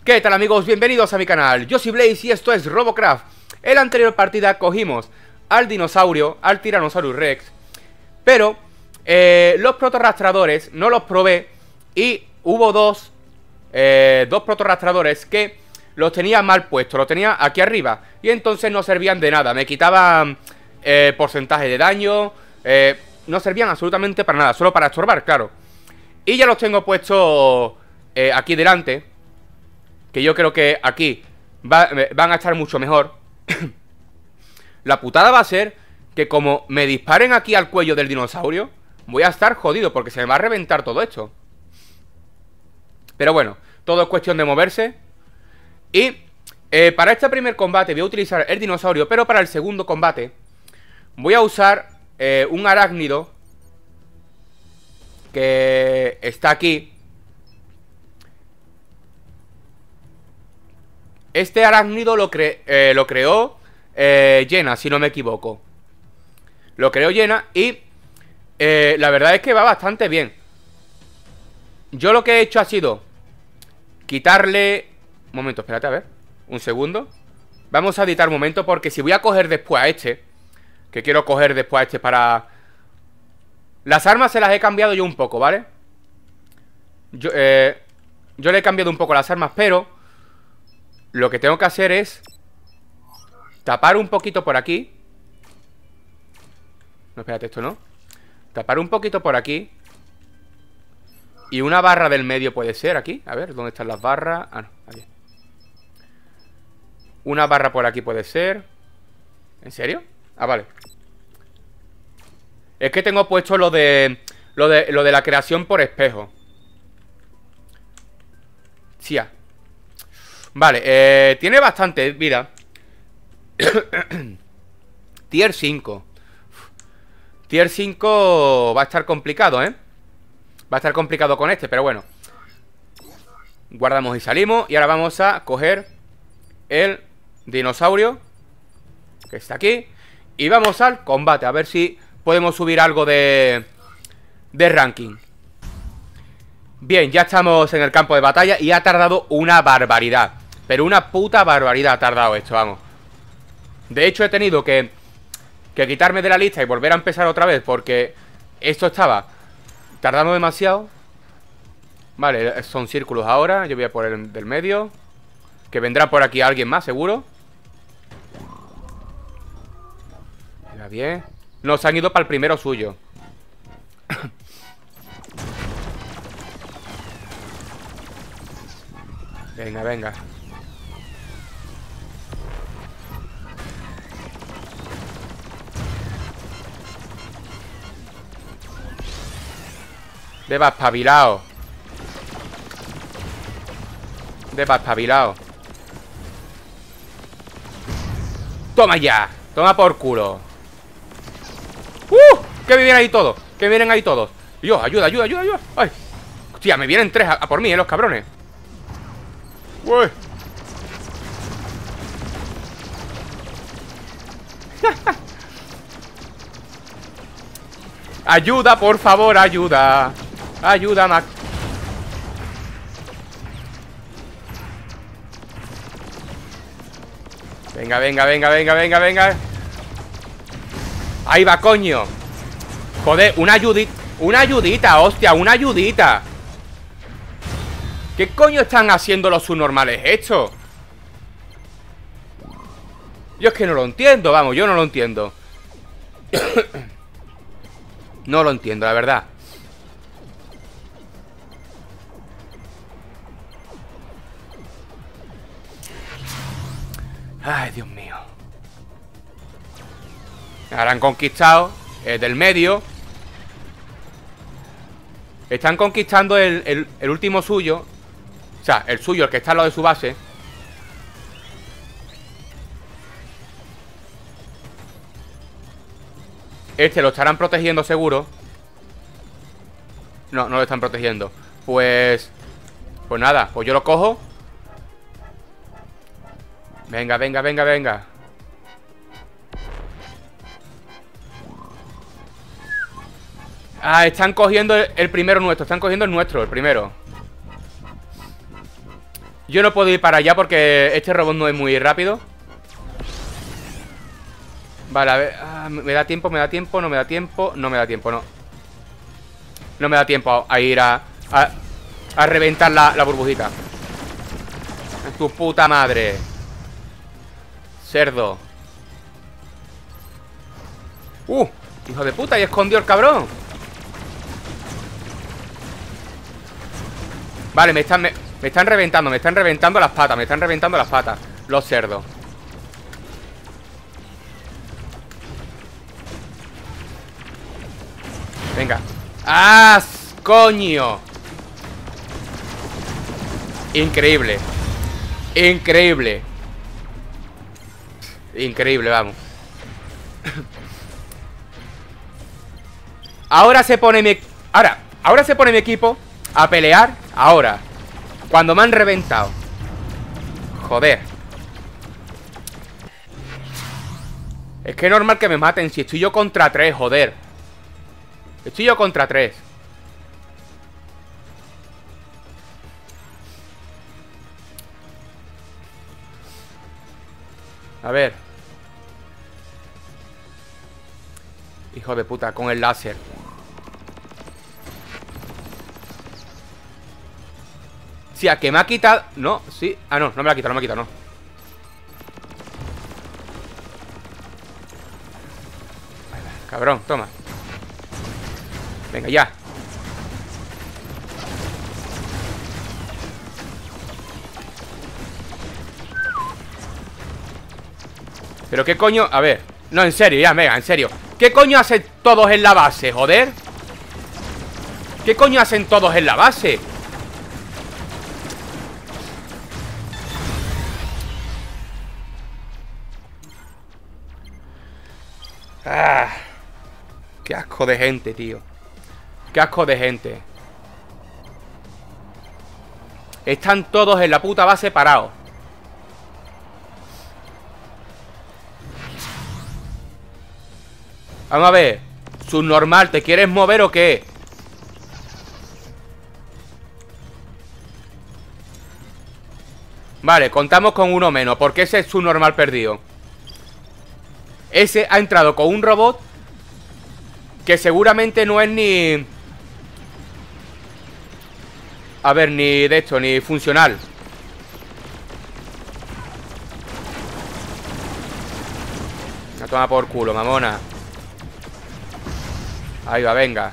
¿Qué tal, amigos? Bienvenidos a mi canal. Yo soy Blaze y esto es Robocraft. En la anterior partida cogimos al dinosaurio, al Tyrannosaurus Rex, pero los protorrastradores no los probé y hubo dos protorrastradores que los tenía mal puestos, los tenía aquí arriba y entonces no servían de nada. Me quitaban porcentaje de daño, no servían absolutamente para nada, solo para estorbar, claro. Y ya los tengo puestos aquí delante, que yo creo que aquí van a estar mucho mejor. La putada va a ser que como me disparen aquí al cuello del dinosaurio, voy a estar jodido porque se me va a reventar todo esto. Pero bueno, todo es cuestión de moverse. Y para este primer combate voy a utilizar el dinosaurio, pero para el segundo combate voy a usar un arácnido que está aquí. Este arácnido lo creó Jenna, si no me equivoco. Lo creó Jenna y la verdad es que va bastante bien. Yo lo que he hecho ha sido quitarle... Un momento, espérate, a ver. Un segundo. Vamos a editar un momento porque si voy a coger después a este, que quiero coger después a este Las armas se las he cambiado yo un poco, ¿vale? Yo le he cambiado un poco las armas, pero lo que tengo que hacer es tapar un poquito por aquí. No, espérate, esto no. Tapar un poquito por aquí. Y una barra del medio puede ser aquí. A ver, ¿dónde están las barras? Ah, no, aquí. Una barra por aquí puede ser. ¿En serio? Ah, vale. Es que tengo puesto lo de la creación por espejo. Tía. Vale, tiene bastante vida. Tier 5. Tier 5 va a estar complicado, ¿eh? Va a estar complicado con este, pero bueno. Guardamos y salimos. Y ahora vamos a coger el dinosaurio, que está aquí. Y vamos al combate, a ver si podemos subir algo de ranking. Bien, ya estamos en el campo de batalla y ha tardado una barbaridad. Pero una puta barbaridad ha tardado esto, vamos. De hecho he tenido que quitarme de la lista y volver a empezar otra vez porque esto estaba tardando demasiado. Vale, son círculos ahora. Yo voy a por el del medio, que vendrá por aquí alguien más, seguro. Mira bien. Nos han ido para el primero suyo. Venga, venga. Deba espabilado. Deba espabilado. Toma ya. Toma por culo. Que me vienen ahí todos. Que me vienen ahí todos. Dios, ayuda, ayuda, ayuda, ayuda. Ay. Hostia, me vienen tres a por mí, los cabrones. Uy. Ayuda, por favor, ayuda. Ayuda, Mac. Venga, venga, venga, venga, venga, venga. Ahí va, coño. Joder, una ayudita. Una ayudita, hostia, una ayudita. ¿Qué coño están haciendo los subnormales estos? Yo es que no lo entiendo, vamos, yo no lo entiendo. No lo entiendo, la verdad. Ay, Dios mío. Ahora han conquistado del medio. Están conquistando el último suyo. O sea, el suyo, el que está al lado de su base. Este lo estarán protegiendo seguro. No, no lo están protegiendo. Pues nada, pues yo lo cojo. Venga, venga, venga, venga. Ah, están cogiendo el primero nuestro. Están cogiendo el nuestro, el primero. Yo no puedo ir para allá porque este robot no es muy rápido. Vale, a ver. ¿Me da tiempo? ¿Me da tiempo? No me da tiempo. No me da tiempo, no. No me da tiempo a ir a reventar la burbujita. Tu puta madre. Cerdo. Hijo de puta, y escondió el cabrón. Vale, me están reventando. Me están reventando las patas. Me están reventando las patas. Los cerdos. Venga. ¡Ah! ¡Coño! Increíble. Increíble. Increíble, vamos. Ahora se pone mi... Ahora se pone mi equipo a pelear. Ahora. Cuando me han reventado. Joder. Es que es normal que me maten si estoy yo contra 3, joder. Estoy yo contra 3. A ver. Hijo de puta, con el láser. Sí, a que me ha quitado... No, sí. Ah, no, no me la ha quitado, no me ha quitado, no. Cabrón, toma. Venga, ya. Pero qué coño... A ver. No, en serio, ya, venga, en serio. ¿Qué coño hacen todos en la base, joder? ¿Qué coño hacen todos en la base? Qué asco de gente, tío. Qué asco de gente. Están todos en la puta base parados. Vamos a ver. Subnormal, ¿te quieres mover o qué? Vale, contamos con uno menos, porque ese es subnormal perdido. Ese ha entrado con un robot que seguramente no es ni... A ver, ni de esto, ni funcional. La toma por culo, mamona. Ahí va, venga.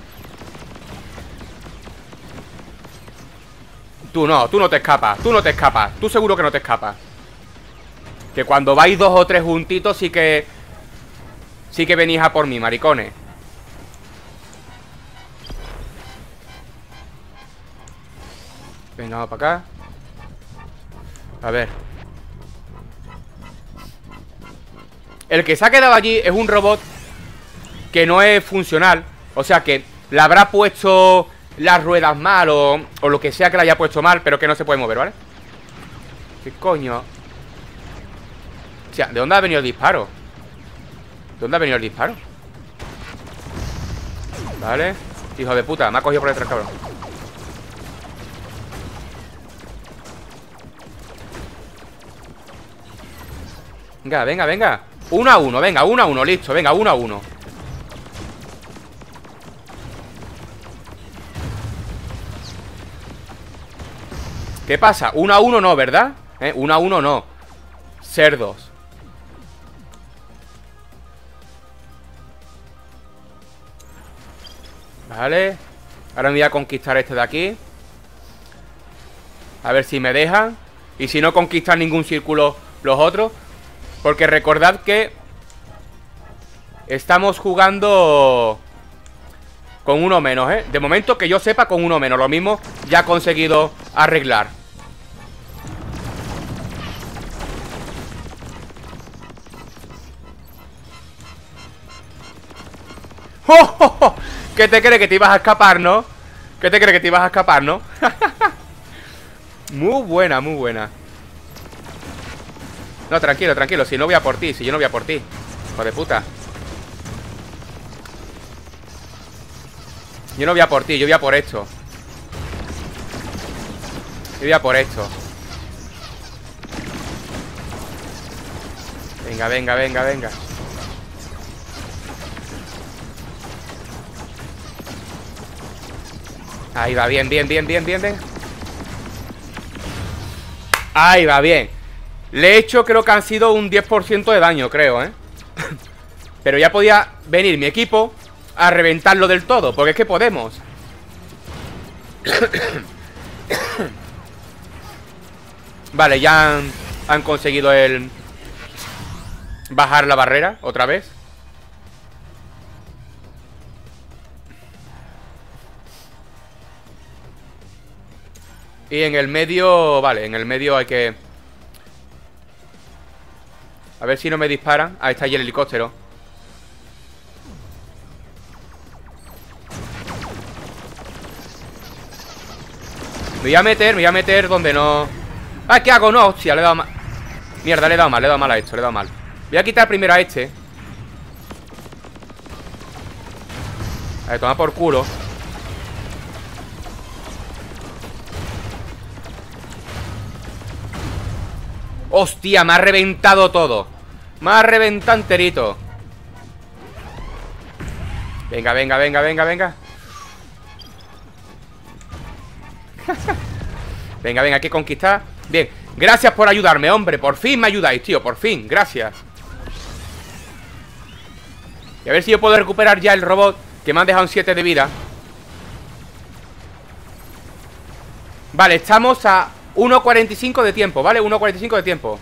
Tú no te escapas. Tú no te escapas. Tú seguro que no te escapas. Que cuando vais 2 o 3 juntitos sí que venís a por mí, maricones. Venga, vamos para acá. A ver. El que se ha quedado allí es un robot que no es funcional. O sea que le habrá puesto las ruedas mal o lo que sea que le haya puesto mal, pero que no se puede mover, ¿vale? ¿Qué coño? O sea, ¿de dónde ha venido el disparo? ¿De dónde ha venido el disparo? Vale. Hijo de puta, me ha cogido por detrás, cabrón. Venga, venga, venga. 1 a 1, venga, 1 a 1, listo. Venga, 1 a 1. ¿Qué pasa? 1 a 1 no, ¿verdad? 1 a 1 no. Cerdos. Vale. Ahora me voy a conquistar este de aquí. A ver si me dejan. Y si no conquistan ningún círculo los otros. Porque recordad que estamos jugando con uno menos, ¿eh? De momento que yo sepa, con uno menos. Lo mismo ya he conseguido arreglar. ¡Oh, oh, oh! ¿Qué te crees que te ibas a escapar, no? ¿Qué te crees que te ibas a escapar, no? Muy buena, muy buena. No, tranquilo, tranquilo. Si no voy a por ti, si yo no voy a por ti. Hijo de puta. Yo no voy a por ti, yo voy a por esto. Yo voy a por esto. Venga, venga, venga, venga. Ahí va, bien, bien, bien, bien, bien, bien. Ahí va, bien. Le he hecho, creo que han sido un 10% de daño, creo, ¿eh? Pero ya podía venir mi equipo a reventarlo del todo, porque es que podemos. Vale, ya han conseguido el bajar la barrera otra vez. Y en el medio, vale, en el medio hay que... A ver si no me disparan. Ahí está ahí el helicóptero. Me voy a meter donde no... ¡Ah, qué hago! No, hostia, le he dado mal. Mierda, le he dado mal a esto, le he dado mal. Voy a quitar primero a este. A ver, toma por culo. Hostia, me ha reventado todo. Me ha reventado enterito. Venga, venga, venga, venga, venga. Venga, venga, hay que conquistar. Bien, gracias por ayudarme, hombre. Por fin me ayudáis, tío, por fin, gracias. Y a ver si yo puedo recuperar ya el robot, que me han dejado un 7 de vida. Vale, estamos a 1.45 de tiempo, ¿vale? 1.45 de tiempo.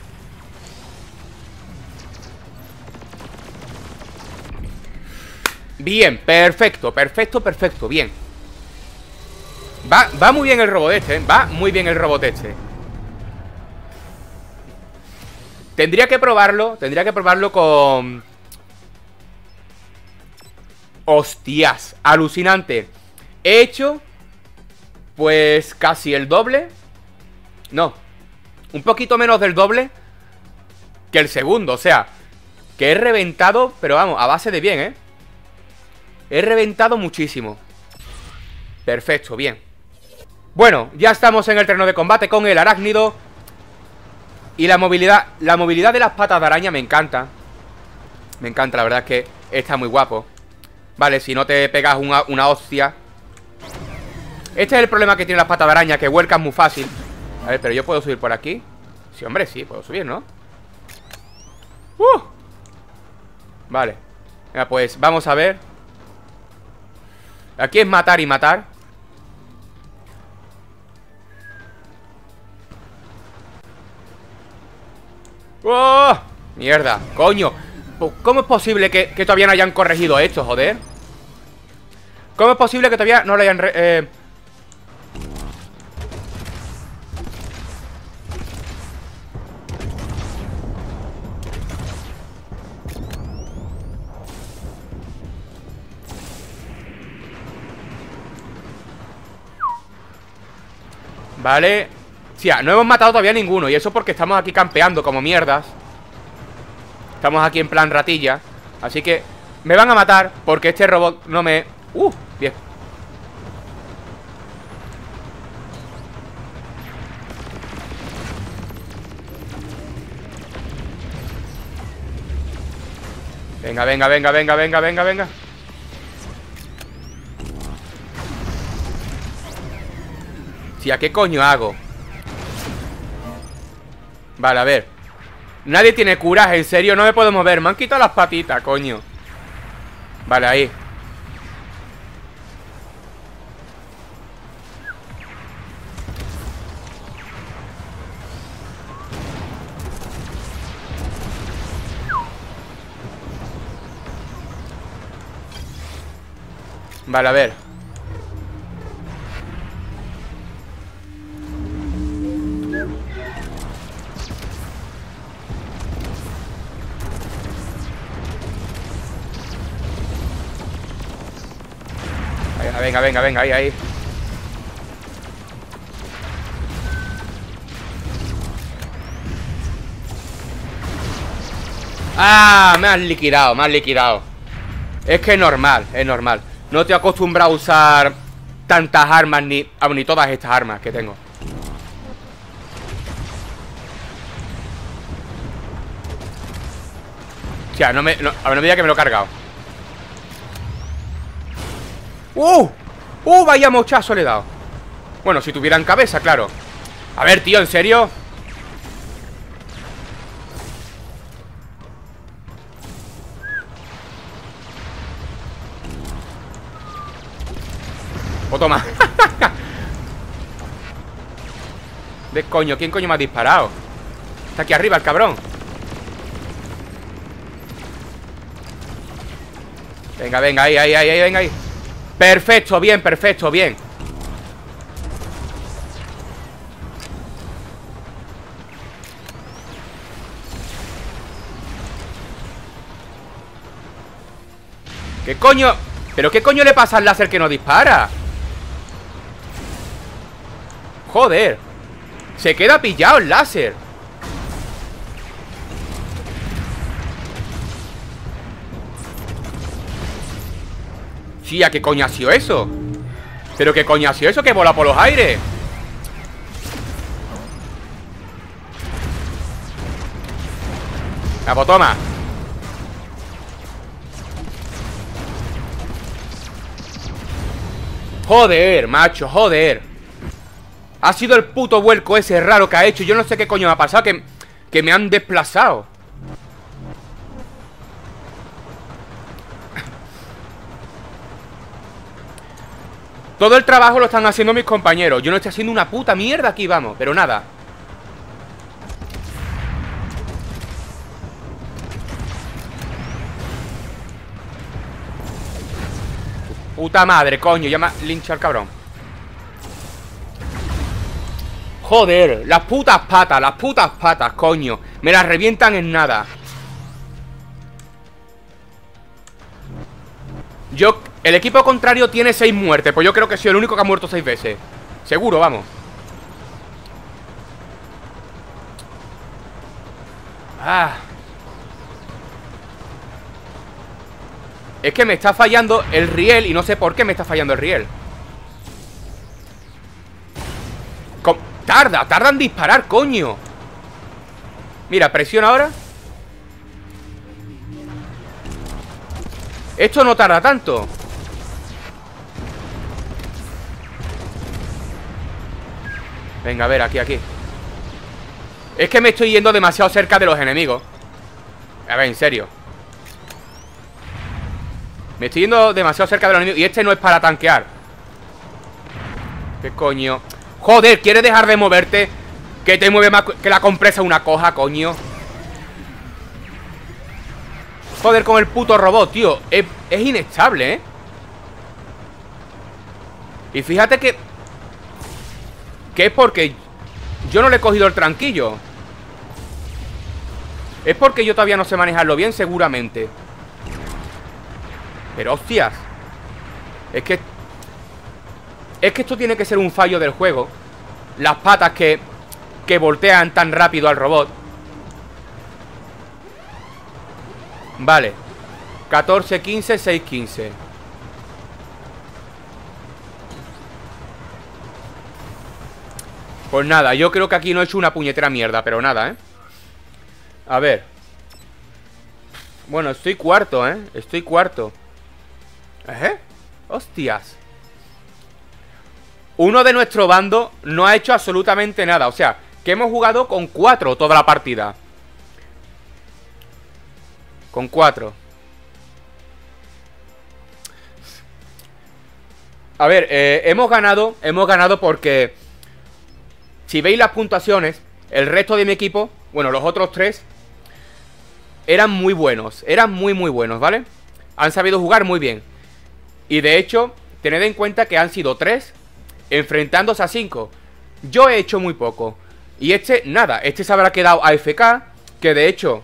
Bien, perfecto, perfecto, perfecto, bien. Va muy bien el robot este, ¿eh? Va muy bien el robot este. Tendría que probarlo con... Hostias, alucinante. He hecho, pues, casi el doble. No, un poquito menos del doble que el segundo, o sea, que he reventado, pero vamos, a base de bien, ¿eh? He reventado muchísimo. Perfecto, bien. Bueno, ya estamos en el terreno de combate con el arácnido. Y la movilidad de las patas de araña me encanta. Me encanta, la verdad es que está muy guapo. Vale, si no te pegas una hostia. Este es el problema que tiene las patas de araña, que vuelcan muy fácil. A ver, pero yo puedo subir por aquí. Sí, hombre, sí, puedo subir, ¿no? Vale. Venga, pues vamos a ver. Aquí es matar y matar. ¡Oh! Mierda, coño. ¿Cómo es posible que todavía no hayan corregido esto, joder? ¿Cómo es posible que todavía no lo hayan... Vale. Sí, no hemos matado todavía ninguno. Y eso porque estamos aquí campeando como mierdas. Estamos aquí en plan ratilla. Así que me van a matar porque este robot no me... bien. Venga, venga, venga, venga, venga, venga, venga. Tía, ¿qué coño hago? Vale, a ver. Nadie tiene curas, en serio, no me puedo mover. Me han quitado las patitas, coño. Vale, ahí. Vale, a ver. Venga, venga, venga, ahí, ahí. ¡Ah! Me has liquidado, me has liquidado. Es que es normal, es normal. No estoy acostumbrado a usar tantas armas, ni todas estas armas que tengo. Hostia, a ver, no me diga que me lo he cargado. Vaya mochazo le he dado. Bueno, si tuvieran cabeza, claro. A ver, tío, ¿en serio? Pues toma. ¿De coño? ¿Quién coño me ha disparado? Está aquí arriba el cabrón. Venga, venga, ahí, venga ahí. Perfecto, bien, perfecto, bien. ¿Qué coño? ¿Pero qué coño le pasa al láser que no dispara? Joder. Se queda pillado el láser. Tía, ¿qué coño ha sido eso? ¿Pero qué coño ha sido eso que vola por los aires? La toma. Joder, macho, joder. Ha sido el puto vuelco ese raro que ha hecho. Yo no sé qué coño me ha pasado, que me han desplazado. Todo el trabajo lo están haciendo mis compañeros. Yo no estoy haciendo una puta mierda aquí, vamos. Pero nada. Puta madre, coño. Ya me ha linchado el cabrón. Joder, las putas patas, coño. Me las revientan en nada. El equipo contrario tiene 6 muertes. Pues yo creo que soy el único que ha muerto 6 veces. Seguro, vamos. Es que me está fallando el riel. Y no sé por qué me está fallando el riel. Tarda en disparar, coño. Mira, presiona ahora. Esto no tarda tanto. Venga, a ver, aquí. Es que me estoy yendo demasiado cerca de los enemigos. A ver, en serio. Me estoy yendo demasiado cerca de los enemigos. Y este no es para tanquear. ¿Qué coño? Joder, ¿quieres dejar de moverte? Que te mueve más que la compresa una coja, coño. Joder, con el puto robot, tío. Es inestable, ¿eh? Y fíjate que es porque yo no le he cogido el tranquillo. Es porque yo todavía no sé manejarlo bien, seguramente. Pero hostias. Es que esto tiene que ser un fallo del juego. Las patas que voltean tan rápido al robot. Vale. 14, 15, 6, 15. Pues nada, yo creo que aquí no he hecho una puñetera mierda. Pero nada, ¿eh? A ver. Bueno, estoy cuarto, ¿eh? Estoy cuarto. Hostias. Uno de nuestro bando no ha hecho absolutamente nada. O sea, que hemos jugado con 4 toda la partida. Con 4. A ver, hemos ganado porque si veis las puntuaciones, el resto de mi equipo, bueno, los otros 3 eran muy buenos. Eran muy buenos, ¿vale? Han sabido jugar muy bien. Y de hecho, tened en cuenta que han sido 3 enfrentándose a 5. Yo he hecho muy poco. Y este, nada, este se habrá quedado AFK. Que de hecho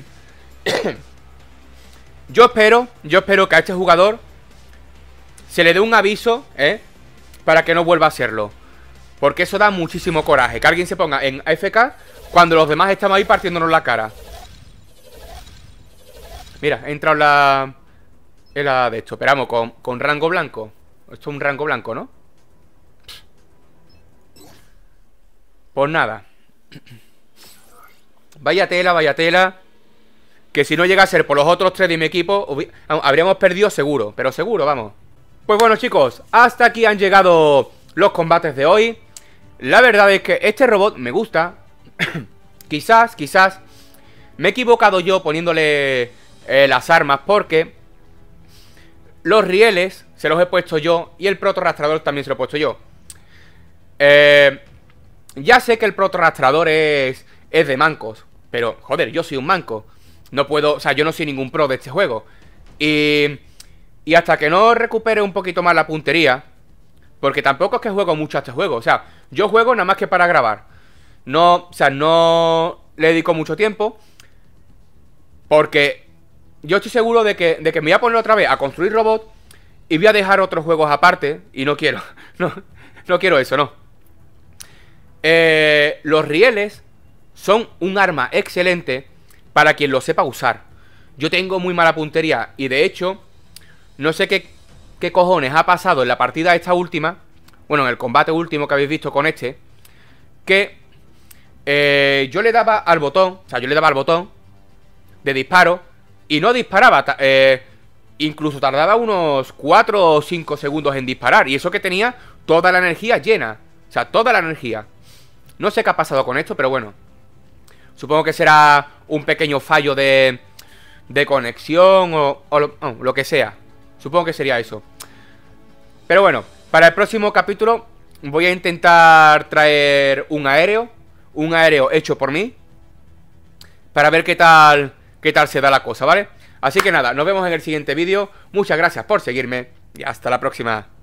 yo espero que a este jugador se le dé un aviso, para que no vuelva a hacerlo. Porque eso da muchísimo coraje. Que alguien se ponga en AFK cuando los demás estamos ahí partiéndonos la cara. Mira, he entrado en la de esto. Esperamos, con rango blanco. Esto es un rango blanco, ¿no? Pues nada. Vaya tela, vaya tela. que si no llega a ser por los otros 3 de mi equipo, habríamos perdido seguro, pero seguro, vamos. Pues bueno, chicos, hasta aquí han llegado los combates de hoy. La verdad es que este robot me gusta. Quizás me he equivocado yo poniéndole las armas, porque los rieles se los he puesto yo y el protorrastrador también se lo he puesto yo. Ya sé que el protorrastrador es de mancos, pero joder, yo soy un manco. No puedo, o sea, yo no soy ningún pro de este juego. Y hasta que no recupere un poquito más la puntería, porque tampoco es que juego mucho a este juego. O sea, yo juego nada más que para grabar. No, o sea, no le dedico mucho tiempo, porque yo estoy seguro de que me voy a poner otra vez a construir robots y voy a dejar otros juegos aparte. Y no quiero, no quiero eso, no. Los rieles son un arma excelente para quien lo sepa usar. Yo tengo muy mala puntería y de hecho no sé qué cojones ha pasado en la partida esta última, bueno, en el combate último que habéis visto con este, que yo le daba al botón, o sea, yo le daba al botón de disparo y no disparaba, incluso tardaba unos 4 o 5 segundos en disparar, y eso que tenía toda la energía llena, o sea, toda la energía. No sé qué ha pasado con esto, pero bueno, supongo que será un pequeño fallo de conexión o lo que sea. Supongo que sería eso. Pero bueno, para el próximo capítulo voy a intentar traer un aéreo hecho por mí, para ver qué tal se da la cosa, ¿vale? Así que nada, nos vemos en el siguiente vídeo. Muchas gracias por seguirme y hasta la próxima.